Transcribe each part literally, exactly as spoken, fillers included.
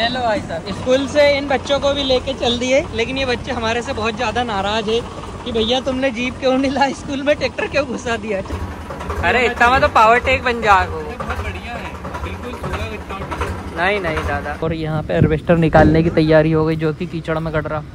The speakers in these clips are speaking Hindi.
ये लो भाई साहब, स्कूल से इन बच्चों को भी लेके चल दिए, लेकिन ये बच्चे हमारे से बहुत ज़्यादा नाराज है कि भैया तुमने जीप क्यों नहीं ला, स्कूल में ट्रैक्टर क्यों घुसा दिया। अरे इतना में तो पावर टेक बन जाएगा। बहुत बढ़िया है, बिल्कुल सोलह विदाउट। नहीं नहीं दादा। और यहाँ पे हार्वेस्टर निकालने की तैयारी हो गई जो कि कीचड़ में कट रहा।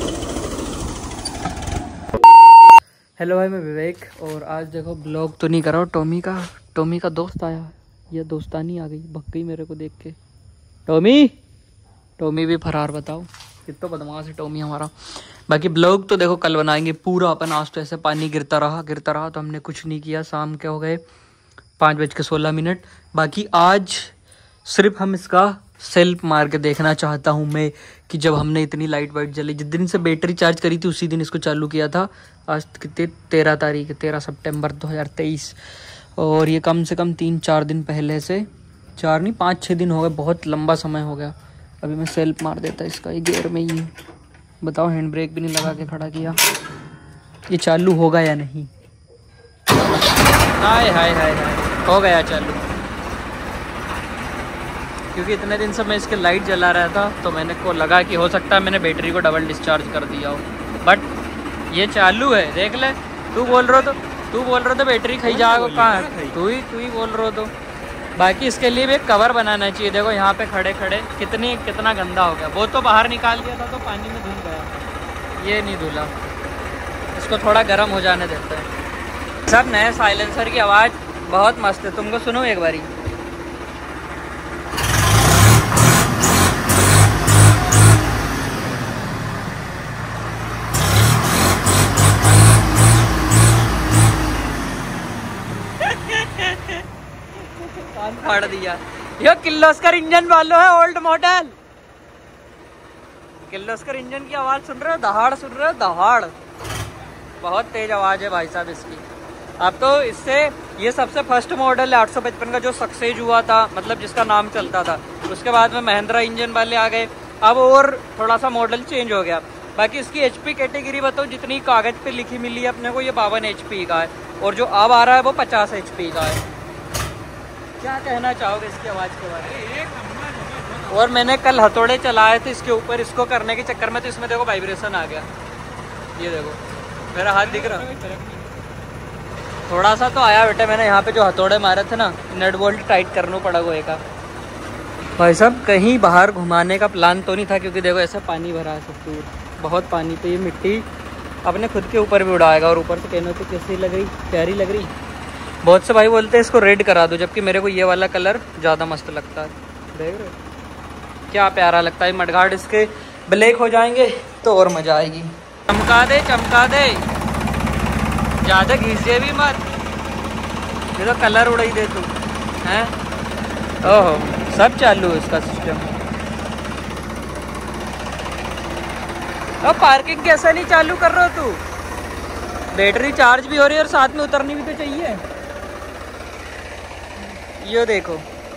हेलो भाई, मैं विवेक और आज देखो ब्लॉग तो नहीं कर रहा हूँ। टॉमी का टॉमी का दोस्त आया, यह दोस्तानी आ गई, भग गई मेरे को देख के। टॉमी टॉमी भी फरार, बताओ कितना बदमाश है टॉमी हमारा। बाकी ब्लॉग तो देखो कल बनाएंगे पूरा अपन। आज तो ऐसे पानी गिरता रहा गिरता रहा तो हमने कुछ नहीं किया। शाम के हो गए पाँच बज के सोलह मिनट। बाकी आज सिर्फ हम इसका सेल्फ मार के देखना चाहता हूँ मैं कि जब हमने इतनी लाइट वाइट जली, जिस दिन से बैटरी चार्ज करी थी उसी दिन इसको चालू किया था। आज कितने तेरह तारीख तेरह सितंबर दो हज़ार तेईस, और ये कम से कम तीन चार दिन पहले से, चार नहीं पाँच छः दिन हो गए, बहुत लंबा समय हो गया। अभी मैं सेल्फ मार देता इसका, ये गियर में ही। बताओ, हैंड ब्रेक भी नहीं लगा के खड़ा किया। ये चालू होगा या नहीं? हाय हाय हाय हाय, हो गया चालू। क्योंकि इतने दिन से मैं इसके लाइट जला रहा था तो मैंने को लगा कि हो सकता है मैंने बैटरी को डबल डिस्चार्ज कर दिया हो, बट ये चालू है। देख ले, तू बोल रहा तो तू बोल रहा था बैटरी खाई जाएगा, कहाँ तू ही तू ही बोल रहा तो। बाकी इसके लिए भी एक कवर बनाना चाहिए। देखो यहाँ पे खड़े खड़े कितनी कितना गंदा हो गया। वो तो बाहर निकाल दिया था तो पानी में धुल गया, ये नहीं धुला। इसको थोड़ा गर्म हो जाने देते हैं। सब नए साइलेंसर की आवाज़ बहुत मस्त है, तुमको सुनो एक बारी। फाड़ दिया। ये किर्लोस्कर इंजन वालों है, ओल्ड मॉडल किर्लोस्कर इंजन की आवाज सुन रहे हो? दहाड़ सुन रहे हो? दहाड़ बहुत तेज आवाज है भाई साहब इसकी। अब तो इससे ये सबसे फर्स्ट मॉडल है आठ सौ पचपन का जो सक्सेस हुआ था, मतलब जिसका नाम चलता था। उसके बाद में महिंद्रा इंजन वाले आ गए, अब और थोड़ा सा मॉडल चेंज हो गया। बाकी इसकी एचपी कैटेगरी बताओ, जितनी कागज पे लिखी मिली है अपने को, ये बावन एचपी का है, और जो अब आ रहा है वो पचास एचपी का है। क्या कहना चाहोगे इसकी आवाज़ के बारे में? और मैंने कल हथौड़े चलाए थे इसके ऊपर, इसको करने के चक्कर में तो इसमें देखो वाइब्रेशन आ गया। ये देखो मेरा हाथ दिख रहा, थोड़ा सा तो आया बेटा। मैंने यहाँ पे जो हथौड़े मारे थे ना, नट बोल्ट टाइट करना पड़ा वो एक। भाई साहब कहीं बाहर घुमाने का प्लान तो नहीं था, क्योंकि देखो ऐसा पानी भरा है सब दूर, बहुत पानी। तो ये मिट्टी अपने खुद के ऊपर भी उड़ाएगा। और ऊपर से कहना तो कैसी लग रही, प्यारी लग रही। बहुत से भाई बोलते हैं इसको रेड करा दो, जबकि मेरे को ये वाला कलर ज़्यादा मस्त लगता है। देख रहे हो क्या प्यारा लगता है। मडगार्ड इसके ब्लैक हो जाएंगे तो और मज़ा आएगी। चमका दे चमका दे, ज़्यादा घिसे भी मत, ये तो कलर उड़ाई दे तू हैं। ओहो, सब चालू है इसका सिस्टम। अब पार्किंग कैसे नहीं चालू कर रहे हो तू? बैटरी चार्ज भी हो रही है और साथ में उतरनी भी तो चाहिए। ये देखो,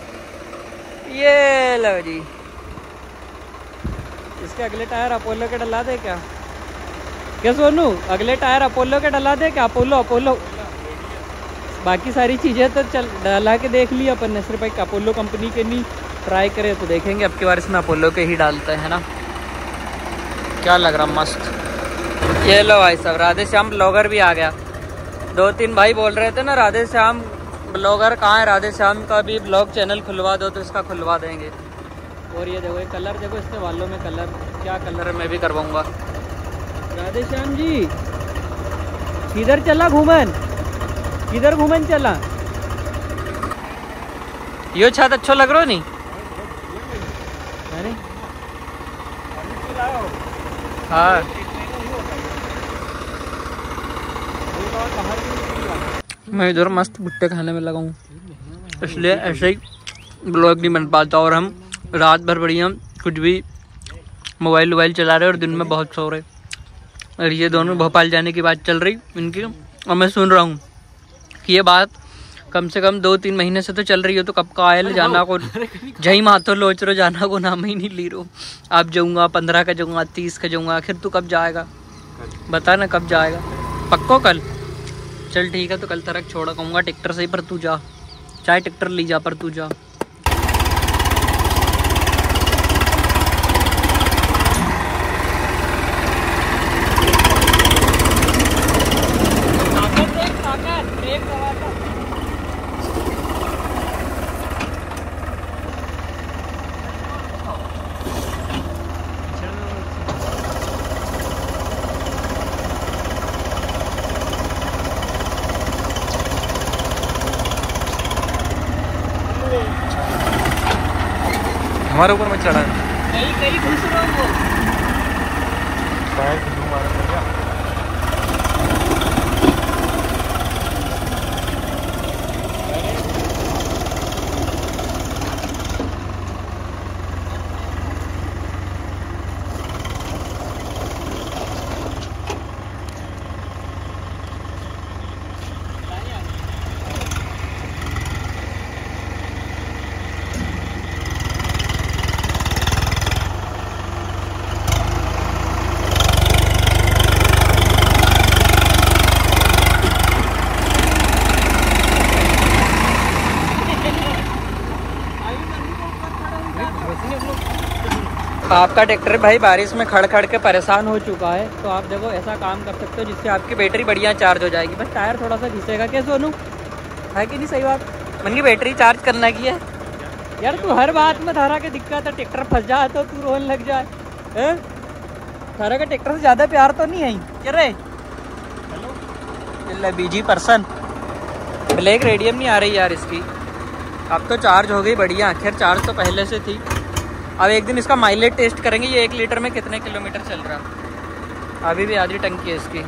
ये लो जी। इसके अगले टायर अपोलो के डला दे क्या? क्या सोनू, अगले टायर अपोलो के डला दे क्या? अपोलो अपोलो बाकी सारी चीज़ें तो चल डला के देख ली अपन ने, सिर्फ एक अपोलो कंपनी के नहीं ट्राई करे तो देखेंगे। अब की बार इसमें अपोलो के ही डालते हैं ना। क्या लग रहा मस्त। ये लो भाई साहब, राधे श्याम ब्लॉगर भी आ गया। दो तीन भाई बोल रहे थे ना राधे श्याम ब्लॉगर कहाँ है, राधे श्याम का भी ब्लॉग चैनल खुलवा दो, तो इसका खुलवा देंगे। और ये देखो ये कलर देखो, इसके बालों में कलर, क्या कलर है मैं भी करवाऊंगा। राधे श्याम जी किधर चला घूमन, किधर घूमन चला? यो छत अच्छा लग रहा नहीं? अरे हाँ, मैं इधर मस्त भुट्टे खाने में लगा हूँ, इसलिए ऐसे ही ब्लॉग नहीं बन पाता। और हम रात भर बढ़िया कुछ भी मोबाइल वोबाइल चला रहे और दिन में बहुत सो रहे। और ये दोनों भोपाल जाने की बात चल रही इनकी, और मैं सुन रहा हूँ कि ये बात कम से कम दो तीन महीने से तो चल रही हो। तो कब का आयल जाना को जही माथो लोच रो, जाना को नाम ही नहीं ली रो। आप जाऊँगा पंद्रह का जाऊँगा, तीस का जाऊँगा, आखिर तू कब जाएगा बता ना, कब जाएगा? पक्को कल? चल ठीक है, तो कल तक छोड़ा कहूँगा ट्रैक्टर से ही, पर तू जा, चाहे ट्रैक्टर ली जा पर तू जा। हमारे ऊपर मत चढ़ा है। कहीं कहीं घुस रहा हूँ वो। शायद घुस मारा था क्या? आपका ट्रैक्टर भाई बारिश में खड़ खड़ के परेशान हो चुका है, तो आप देखो ऐसा काम कर सकते हो जिससे आपकी बैटरी बढ़िया चार्ज हो जाएगी। बस टायर थोड़ा सा घिसेगा, क्या सोनू है कि नहीं? सही बात। मन की बैटरी चार्ज करना की है यार। तू हर बात में धारा के दिक्कत है, ट्रैक्टर फंस जाए तो तू रोने लग जाए। हैं धारा के ट्रैक्टर से ज़्यादा प्यार तो नहीं है क्या रे? बीजी पर्सन ब्लैक रेडियम नहीं आ रही यार इसकी। अब तो चार्ज हो गई बढ़िया। खैर चार्ज तो पहले से थी। अब एक दिन इसका माइलेज टेस्ट करेंगे, ये एक लीटर में कितने किलोमीटर चल रहा। अभी भी आधी टंकी है इसकी।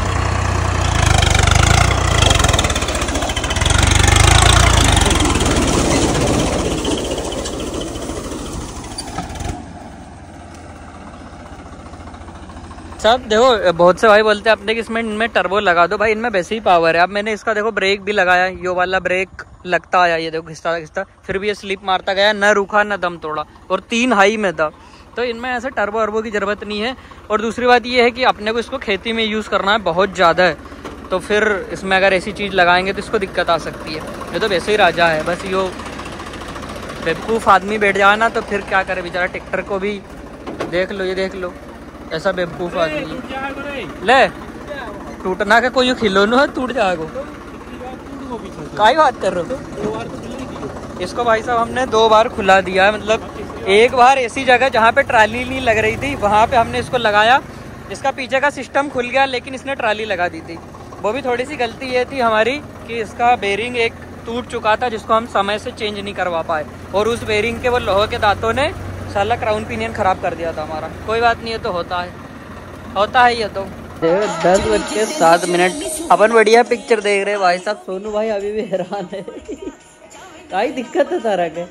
सब देखो बहुत से भाई बोलते हैं अपने कि इसमें इनमें टर्बो लगा दो। भाई इनमें वैसे ही पावर है। अब मैंने इसका देखो ब्रेक भी लगाया, ये वाला ब्रेक लगता आया, ये देखो घिसता घिसता, फिर भी ये स्लिप मारता गया, न रुका न दम तोड़ा, और तीन हाई में था। तो इनमें ऐसे टर्बो अर्बो की ज़रूरत नहीं है। और दूसरी बात ये है कि अपने को इसको खेती में यूज़ करना है बहुत ज़्यादा है, तो फिर इसमें अगर ऐसी चीज़ लगाएंगे तो इसको दिक्कत आ सकती है। ये तो वैसे ही राजा है, बस यो बेवकूफ़ आदमी बैठ जाए ना तो फिर क्या करे बेचारा। ट्रैक्टर को भी देख लो, ये देख लो ऐसा बेवकूफ़ आदमी। ले टूटना का कोई खिलौना है, टूट जाएगा। काय बात कर रहे हो? इसको भाई साहब हमने दो बार खुला दिया है। मतलब एक बार ऐसी जगह जहाँ पे ट्राली नहीं लग रही थी वहाँ पे हमने इसको लगाया, इसका पीछे का सिस्टम खुल गया, लेकिन इसने ट्राली लगा दी थी। वो भी थोड़ी सी गलती ये थी हमारी कि इसका बेरिंग एक टूट चुका था जिसको हम समय से चेंज नहीं करवा पाए, और उस बेरिंग के वो लोहे के दांतों ने साला क्राउन पिनियन खराब कर दिया था हमारा। कोई बात नहीं है, तो होता है होता है ये तो। दस बज के सात मिनट अपन बढ़िया पिक्चर देख रहे हैं भाई साहब। सोनू भाई अभी भी हैरान है। काई दिक्कत है सारा के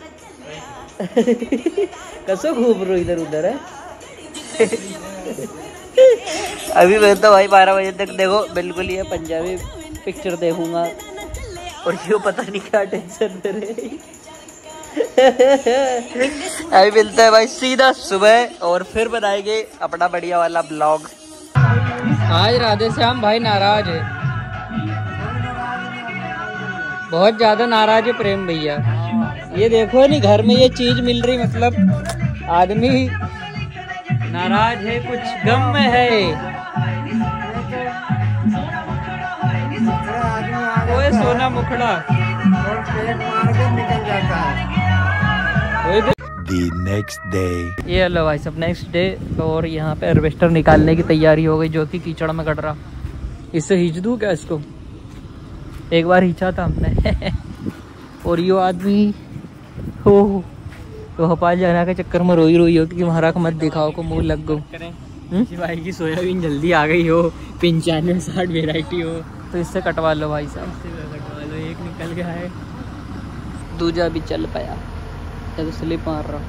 कसो घूम रो इधर उधर है। अभी मैं तो भाई बारह बजे तक देखो बिल्कुल ये पंजाबी पिक्चर देखूंगा, और ये पता नहीं क्या टेंशन दे रहे। अभी मिलता है भाई सीधा सुबह, और फिर बनाएंगे अपना बढ़िया वाला ब्लॉग। आज राधे श्याम भाई नाराज है, बहुत ज्यादा नाराज है प्रेम भैया। ये देखो नहीं घर में ये चीज मिल रही, मतलब आदमी नाराज है, कुछ गम में है। वो सोना मुखड़ा The next day. ये लो भाई सब नेक्स्ट डे, और यहाँ पे हार्वेस्टर निकालने की तैयारी हो गई जो कि कीचड़ में कट रहा। इससे खींच दूँ क्या इसको? एक बार खींचा था हमने। और यो आदमी हो तो भोपाल जाना के चक्कर में रोई रोई हो कि महारा को मत दिखाओ को मुँह लग गो। भाई की सोयाबीन जल्दी आ गई हो, पंचानवे साठ वेराइटी हो, तो इससे कटवा लो भाई साहब। कटवा लो, एक निकल गया है, दूजा भी चल पाया, तो स्लिप मार रहा,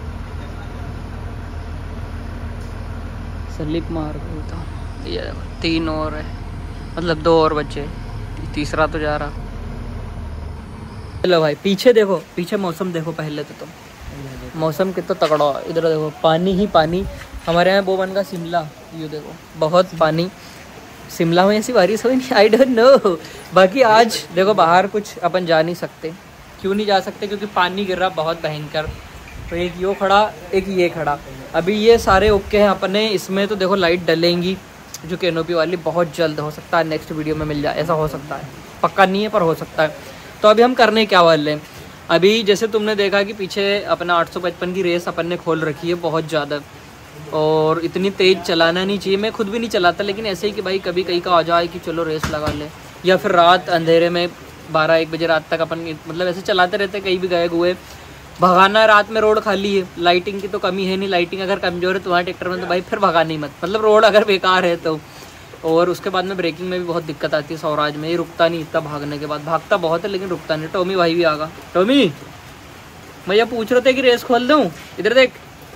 स्लिप मार गई था। ये तीन और है, मतलब दो और बच्चे, तीसरा तो जा रहा। चलो भाई पीछे देखो, पीछे मौसम देखो पहले तो तुम मौसम कितना तगड़ा है। इधर देखो पानी ही पानी। हमारे यहाँ वो बन का शिमला, ये देखो बहुत पानी। शिमला में ऐसी बारिश हुई नहीं, आई डोंट नो। बाकी आज देखो बाहर कुछ अपन जा नहीं सकते। क्यों नहीं जा सकते? क्योंकि पानी गिर रहा बहुत भयंकर। तो एक यो खड़ा, एक ये खड़ा। अभी ये सारे ओके हैं अपने। इसमें तो देखो लाइट डलेंगी जो कैनोपी वाली, बहुत जल्द हो सकता है नेक्स्ट वीडियो में मिल जाए, ऐसा हो सकता है, पक्का नहीं है पर हो सकता है। तो अभी हम करने क्या वाले हैं, अभी जैसे तुमने देखा कि पीछे अपना आठ सौ पचपन की रेस अपन ने खोल रखी है बहुत ज़्यादा, और इतनी तेज़ चलाना नहीं चाहिए। मैं खुद भी नहीं चलाता, लेकिन ऐसे ही कि भाई कभी कहीं का आ जाए कि चलो रेस लगा ले, या फिर रात अंधेरे में बारह एक बजे रात तक अपन मतलब ऐसे चलाते रहते कहीं भी गए हुए भगाना है रात में, रोड खाली है, लाइटिंग की तो कमी है नहीं, लाइटिंग अगर कमजोर है तुम्हारे ट्रैक्टर में तो भाई फिर भगा नहीं मत, मतलब रोड अगर बेकार है तो। और उसके बाद में ब्रेकिंग में भी बहुत दिक्कत आती है स्वराज में, ये रुकता नहीं इतना भागने के बाद, भागता बहुत है लेकिन रुकता नहीं। टॉमी भाई भी आ गया। टॉमी भैया पूछ रहे थे कि रेस खोल दूँ, इधर देख,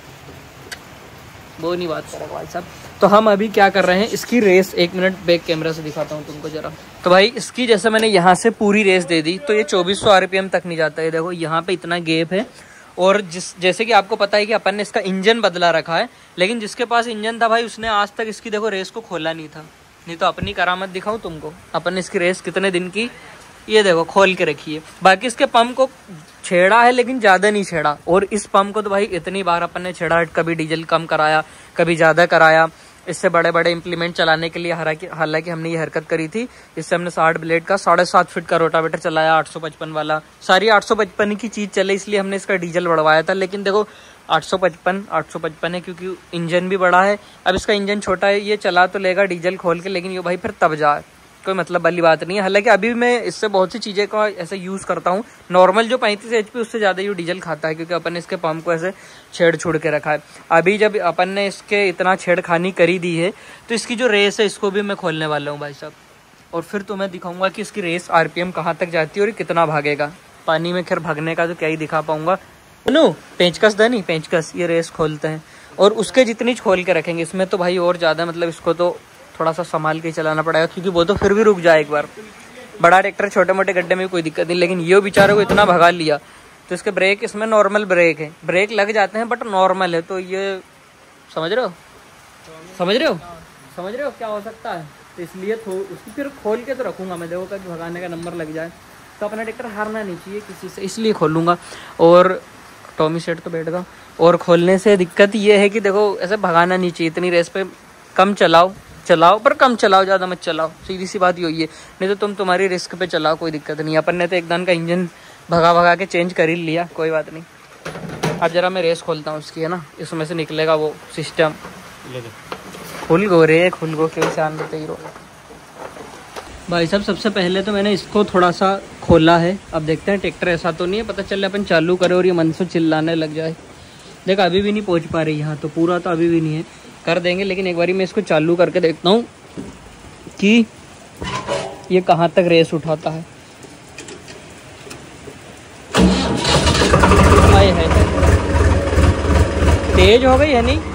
वो नहीं बात करेगा भाई साहब। तो हम अभी क्या कर रहे हैं, इसकी रेस, एक मिनट बैक कैमरा से दिखाता हूँ तुमको जरा। तो भाई इसकी जैसे मैंने यहाँ से पूरी रेस दे दी तो ये चौबीस सौ आरपीएम तक नहीं जाता है। देखो यहाँ पे इतना गैप है, और जिस जैसे कि आपको पता है कि अपन ने इसका इंजन बदला रखा है, लेकिन जिसके पास इंजन था भाई उसने आज तक इसकी देखो रेस को खोला नहीं था। नहीं तो अपनी करामत दिखाऊं तुमको, अपन ने इसकी रेस कितने दिन की ये देखो खोल के रखी है। बाकी इसके पंप को छेड़ा है लेकिन ज़्यादा नहीं छेड़ा, और इस पंप को तो भाई इतनी बार अपन ने छेड़ा, कभी डीजल कम कराया कभी ज़्यादा कराया। इससे बड़े बड़े इंप्लीमेंट चलाने के लिए हालांकि हालांकि हमने ये हरकत करी थी, इससे हमने साठ ब्लेड का साढ़े सात फीट का रोटावेटर चलाया, आठ सौ पचपन वाला, सारी आठ सौ पचपन की चीज़ चले, इसलिए हमने इसका डीजल बढ़वाया था। लेकिन देखो आठ सौ पचपन आठ सौ पचपन है क्योंकि इंजन भी बड़ा है। अब इसका इंजन छोटा है, ये चला तो लेगा डीजल खोल के, लेकिन ये भाई फिर तब जाए, कोई मतलब वाली बात नहीं है। हालांकि अभी मैं इससे बहुत सी चीज़ें का ऐसे यूज़ करता हूँ, नॉर्मल जो पैंतीस एच पी उससे ज़्यादा ये डीजल खाता है, क्योंकि अपन ने इसके पंप को ऐसे छेड़ छुड़ के रखा है। अभी जब अपन ने इसके इतना छेड़खानी करी दी है तो इसकी जो रेस है इसको भी मैं खोलने वाला हूँ भाई साहब, और फिर तुम्हें दिखाऊंगा कि इसकी रेस आरपीएम कहाँ तक जाती है और कितना भागेगा। पानी में खैर भागने का तो क्या ही दिखा पाऊंगा। नो पेंचकस दा नहीं, पेंचकस ये रेस खोलते हैं, और उसके जितनी खोल के रखेंगे। इसमें तो भाई और ज़्यादा, मतलब इसको तो थोड़ा सा संभाल के चलाना पड़ेगा, क्योंकि वो तो फिर भी रुक जाए एक बार। बड़ा ट्रैक्टर छोटे मोटे गड्ढे में कोई दिक्कत नहीं, लेकिन ये बेचारे को इतना भगा लिया। तो इसके ब्रेक, इसमें नॉर्मल ब्रेक है, ब्रेक लग जाते हैं बट नॉर्मल है, तो ये समझ रहे हो समझ रहे हो समझ रहे हो क्या हो सकता है। तो इसलिए उसकी फिर खोल के तो रखूँगा मैं, देखो कभी भगाने का नंबर लग जाए तो अपना ट्रैक्टर हारना नहीं चाहिए किसी से, इसलिए खोलूँगा। और टॉमी सेट तो बैठ गया, और खोलने से दिक्कत ये है कि देखो ऐसे भगाना नहीं चाहिए, इतनी रेस पे कम चलाओ चलाओ पर कम चलाओ, ज़्यादा मत चलाओ, सीधी सी बात यही है। नहीं तो तुम तुम्हारी रिस्क पे चलाओ, कोई दिक्कत नहीं। अपन ने तो एक दान का इंजन भगा भगा के चेंज कर ही लिया, कोई बात नहीं। अब जरा मैं रेस खोलता हूँ उसकी, है ना, इसमें से निकलेगा वो सिस्टम। खुल गो रे खुल गो, क्यों शान देते ही रो भाई साहब। सबसे पहले तो मैंने इसको थोड़ा सा खोला है, अब देखते हैं ट्रैक्टर ऐसा तो नहीं है, पता चले अपन चालू करें और ये मन से चिल्लाने लग जाए। देख अभी भी नहीं पहुँच पा रही यहाँ, तो पूरा तो अभी भी नहीं है, कर देंगे। लेकिन एक बारी मैं इसको चालू करके देखता हूँ कि ये कहाँ तक रेस उठाता है। आए है तेज हो गई है नहीं,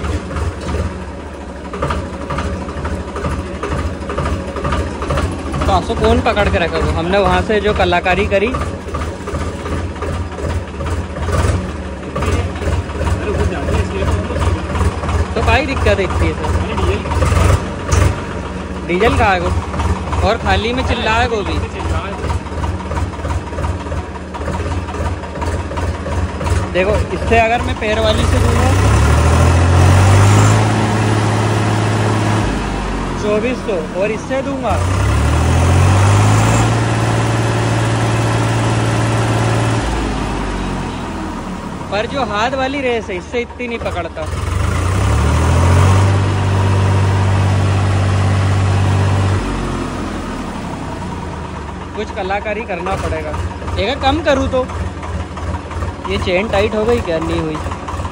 तो कौन पकड़ के रखा वो, हमने वहां से जो कलाकारी करी। तो काई दिक्कत है इतनी है, डीजल का है वो, और खाली में चिल्ला है वो भी। देखो इससे अगर मैं पैर वाली से दूंगा चौबीस सौ, और इससे दूंगा पर जो हाथ वाली रेस है इससे इतनी नहीं पकड़ता। कुछ कलाकारी करना पड़ेगा। एक कम करूँ तो ये चेन टाइट हो गई क्या, नहीं हुई।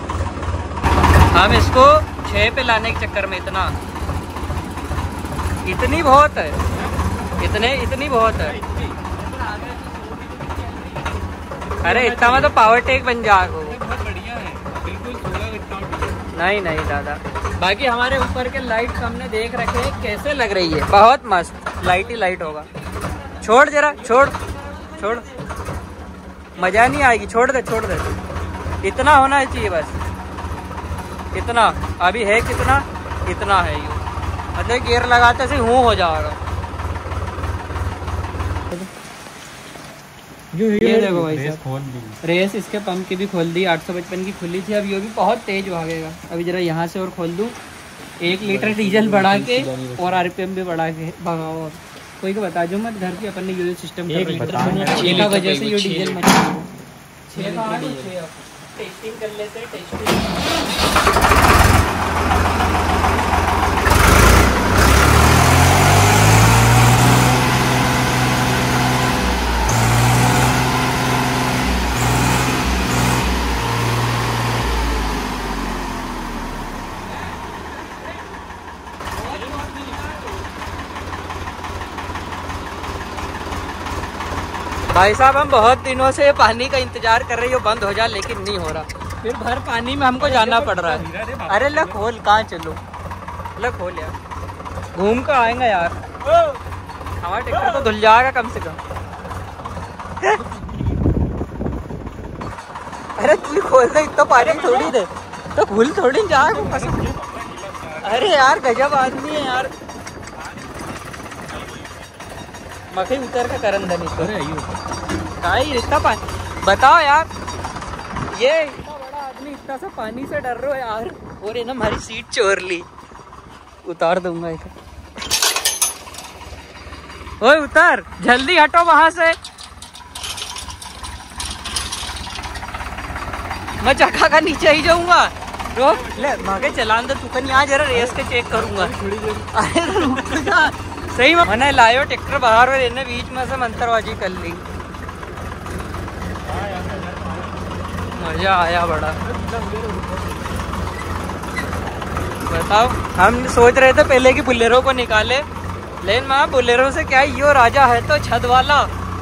हम इसको छः पे लाने के चक्कर में इतना इतनी बहुत है, इतने इतनी बहुत है। अरे इतना में तो पावर टेक बन जाएगा, बहुत बढ़िया है बिल्कुल। नहीं नहीं दादा, बाकी हमारे ऊपर के लाइट हमने देख रखे हैं कैसे लग रही है, बहुत मस्त लाइट ही लाइट होगा। छोड़ जरा, छोड़ छोड़, मजा नहीं आएगी, छोड़ दे छोड़ दे। इतना होना चाहिए बस, इतना अभी है, कितना इतना है ये, मतलब गियर लगाते से हूँ हो जाएगा। ये देखो भाई साहब, रेस इसके पंप की भी खोल दी, आठ सौ पचपन की खुली थी, अब ये भी बहुत तेज भागेगा। अभी जरा यहाँ से और खोल दूँ, एक लीटर डीजल बढ़ा के और आरपीएम भी बढ़ा के भगाओ। कोई को बता जो मत, घर के अपन ने यूज सिस्टम कर छः का वजह से ये डीजल मच छः का आठ छः टेस्टिंग कर लेते हैं, टेस्टिंग। भाई साहब हम बहुत दिनों से पानी का इंतजार कर रहे हो, बंद हो जाए लेकिन नहीं हो रहा। फिर भर पानी में हमको जाना पड़ रहा है। अरे ले खोल, कहाँ चलो, ले खोल यार, घूम कर आएंगे यार। हमारा ट्रैक्टर तो धुल जाएगा कम से कम। अरे तू खोल दे, इतना पानी थोड़ी दे तो भूल थोड़ी जा। अरे यार गजब आदमी है यार। मकई उतर का करन धनी तो इतना पानी बताओ यार, ये इतना बड़ा आदमी इतना सा पानी से डर रहा है यार। और ये ना हमारी सीट चोर ली, उतार दूंगा इसे। ओए उतर, जल्दी हटो वहां से। मैं चक्का का नीचे ही जाऊंगा। रोक ले, भागे चलान दे तू कहीं। यहाँ जरा रेस के चेक करूंगा। अरे रुक जा, सही में मैंने लायो ट्रैक्टर बाहर और इन्हें बीच में से मंत्रबाजी कर ली। मजा आया बड़ा। बताओ, हम सोच रहे थे पहले कि बुलेरो को निकाले, लेकिन माँ बुलेरो से क्या, यो राजा है तो छत वाला।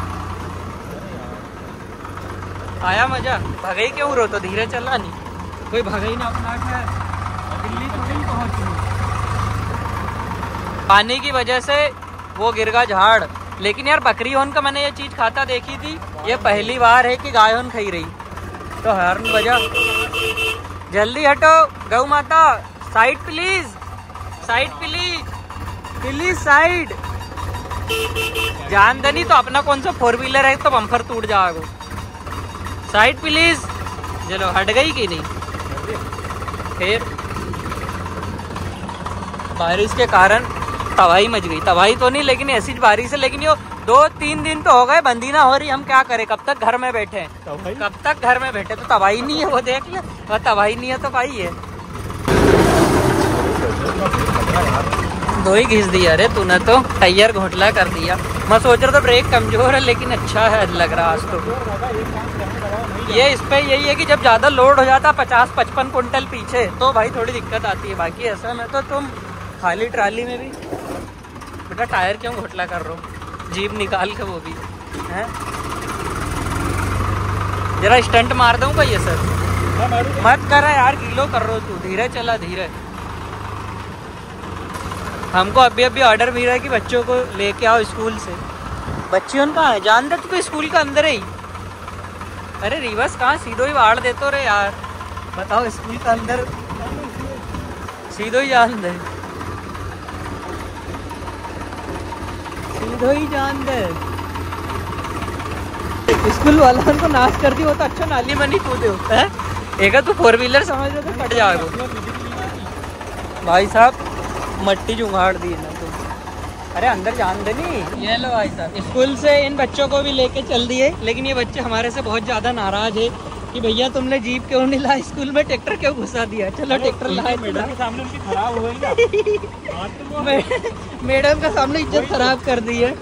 आया मजा। भगई क्यों रो, तो धीरे चला नहीं, कोई भगई ना अपना है, दिल्ली थोड़ी पहुंची। पानी की वजह से वो गिर गया झाड़। लेकिन यार बकरी होन का मैंने ये चीज खाता देखी थी, ये पहली बार है कि गाय होन खाई रही। तो हॉर्न बजा, जल्दी हटो गौ माता, side please, side please, please side. जान दनी तो अपना कौन सा फोर व्हीलर है तो बम्पर टूट जाएगा। Side please. चलो हट गई कि नहीं। फिर बारिश के कारण तबाही मच गई। तबाही तो नहीं लेकिन ऐसी बारिश है, लेकिन ये दो तीन दिन तो हो गए बंदी ना हो रही। हम क्या करें, कब तक घर में बैठे हैं, कब तक घर में बैठे। तो तबाही नहीं है वो, देख ले, वो तबाही नहीं है तो भाई है। दो ही घिस दिया। अरे तूने तो टायर घोटला कर दिया। मैं सोच रहा था ब्रेक कमजोर है, लेकिन अच्छा है लग रहा आज तो। ये इस पे यही है कि जब ज्यादा लोड हो जाता पचास पचपन कुंटल पीछे, तो भाई थोड़ी दिक्कत आती है। बाकी ऐसा में तो तुम खाली ट्राली में भी बेटा टायर क्यों घोटला कर रहे हो, जीप निकाल के वो भी है। जरा स्टंट मार दूंगा ये सर, मत कर यार, किलो कर रहे हो तू, धीरे चला धीरे। हमको अभी अभी ऑर्डर मिला है कि बच्चों को लेके आओ स्कूल से। बच्चे उनका है, जान दे तू स्कूल का अंदर ही। अरे रिवर्स कहाँ, सीधो ही वाड़ दे तो रे यार। बताओ स्कूल का अंदर सीधो ही जान दे, सीधो ही जान दे। स्कूल वाला उनको नाश कर दी, वो तो अच्छा नाली में नहीं कूदे होता है। एक तू फोर व्हीलर समझ रहे तो कट जाएगा। भाई साहब मट्टी जुगाड़ दी ना तुम। अरे अंदर जान दे नहीं। ये लो भाई साहब, स्कूल से इन बच्चों को भी लेके चल दिए, लेकिन ये बच्चे हमारे से बहुत ज्यादा नाराज है कि भैया तुमने जीप क्यों नहीं ला, स्कूल में ट्रैक्टर क्यों घुसा दिया। चलो ट्रैक्टर लाए, मैडम के सामने उनकी खराब हो गई। मैडम का सामने इज्जत खराब कर दी है।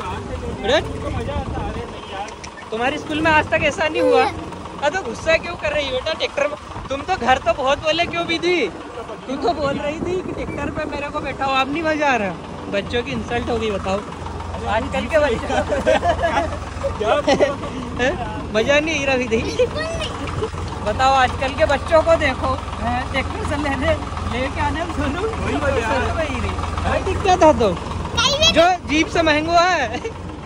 तुम्हारे स्कूल में आज तक ऐसा नहीं हुआ। तो गुस्सा क्यों कर रही है बेटा ट्रैक्टर में? तुम तो घर तो बहुत बोले क्यों भी थी, तू तो बोल रही थी कि ट्रैक्टर पे मेरे को बैठा हो, अब नहीं मजा आ रहा। बच्चों की इंसल्ट होगी। बताओ आजकल के बच्चे मजा नहीं रही थी। बताओ आजकल के बच्चों को देखो, ट्रैक्टर से लेने लेके आने में सुनो दिक्कत है। तो जो जीप से महंगा है,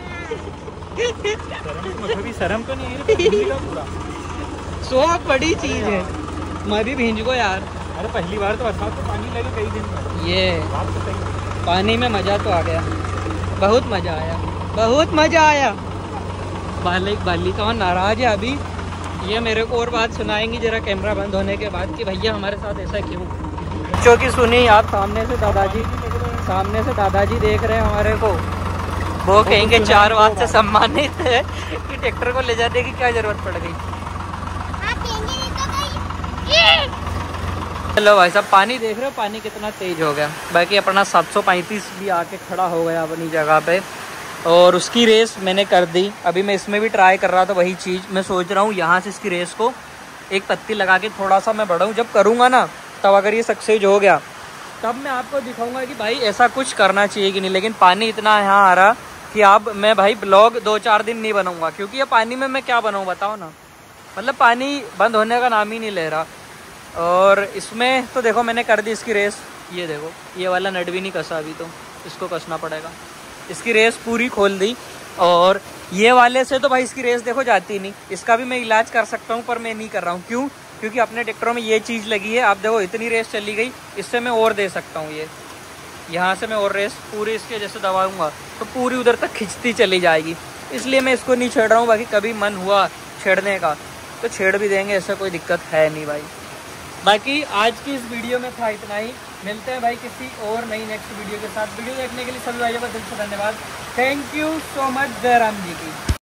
शर्म तो नहीं है। शौक बड़ी चीज है। मैं भी भींज गो यार। अरे पहली बार तो बरसात में पानी लगे कई दिन में। ये बात तो सही, पानी में मजा तो आ गया, बहुत मजा आया, बहुत मजा आया। बालिक बालिका नाराज है अभी, ये मेरे को और बात सुनाएंगी जरा कैमरा बंद होने के बाद कि भैया हमारे साथ ऐसा क्यों। बच्चों की सुनी आप, सामने से दादाजी सामने से दादाजी देख रहे हैं हमारे को। वो कहेंगे चार बात से सम्मानित है कि ट्रैक्टर को ले जाने की क्या जरूरत पड़ गई। हेलो भाई साहब, पानी देख रहे हो, पानी कितना तेज हो गया। बाकी अपना सात सौ पैंतीस भी आके खड़ा हो गया अपनी जगह पे, और उसकी रेस मैंने कर दी। अभी मैं इसमें भी ट्राई कर रहा था वही चीज़। मैं सोच रहा हूँ यहाँ से इसकी रेस को एक पत्ती लगा के थोड़ा सा मैं बढ़ाऊँ। जब करूँगा ना, तब अगर ये सक्सेस हो गया तब मैं आपको दिखाऊंगा कि भाई ऐसा कुछ करना चाहिए कि नहीं। लेकिन पानी इतना यहाँ आ रहा कि अब मैं भाई ब्लॉग दो चार दिन नहीं बनाऊंगा, क्योंकि ये पानी में मैं क्या बनाऊँ बताओ ना, मतलब पानी बंद होने का नाम ही नहीं ले रहा। और इसमें तो देखो मैंने कर दी इसकी रेस, ये देखो ये वाला नट भी नहीं कसा अभी, तो इसको कसना पड़ेगा। इसकी रेस पूरी खोल दी, और ये वाले से तो भाई इसकी रेस देखो जाती नहीं। इसका भी मैं इलाज कर सकता हूँ पर मैं नहीं कर रहा हूँ। क्यों? क्योंकि अपने ट्रैक्टरों में ये चीज़ लगी है। आप देखो इतनी रेस चली गई, इससे मैं और दे सकता हूँ। ये यहाँ से मैं और रेस पूरी इसके जैसे दबाऊँगा तो पूरी उधर तक खिंचती चली जाएगी, इसलिए मैं इसको नहीं छेड़ रहा हूँ। बाकी कभी मन हुआ छेड़ने का तो छेड़ भी देंगे, ऐसा कोई दिक्कत है नहीं भाई। बाकी आज की इस वीडियो में था इतना ही। मिलते हैं भाई किसी और नई नेक्स्ट वीडियो के साथ। वीडियो देखने के लिए सभी भाइयों का दिल से धन्यवाद। Thank you so much Jairam ji की।